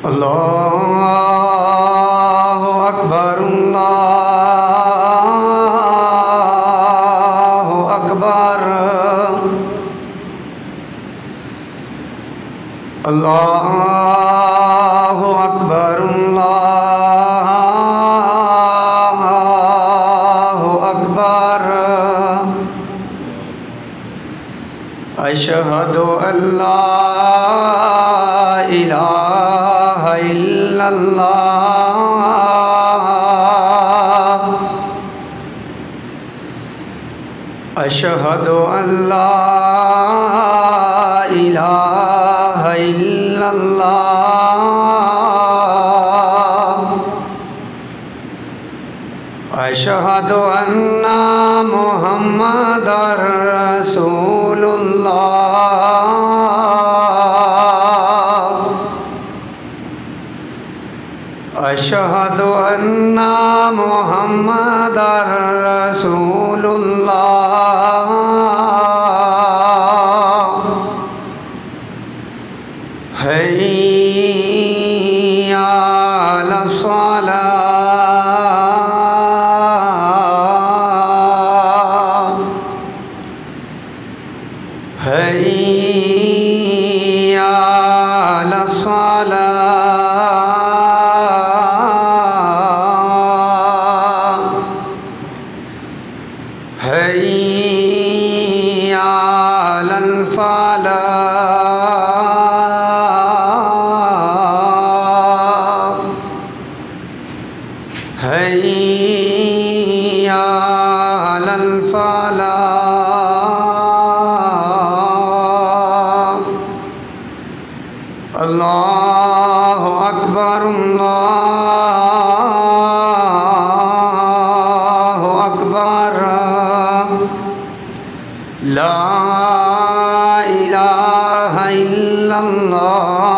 अल्लाहु अकबर अल्लाहु अकबर अल्लाहु अकबर अल्लाहु अकबर अशहदु अल्ला इलाहा इल्लल्लाह अशहदु अल्ला इलाहा इल्लल्लाह अशहदु अन्ना मुहम्मदर रसूलुल्लाह अशहदु अन्ना मुहम्मदर रसूलुल्लाह हय्या अलस सलाह हय्या अलस सलाह हय्या अलल फलाह हय्या अलल फलाह अल्लाहु अकबर अल्लाहु अकबर ला इलाहा इल्लल्लाह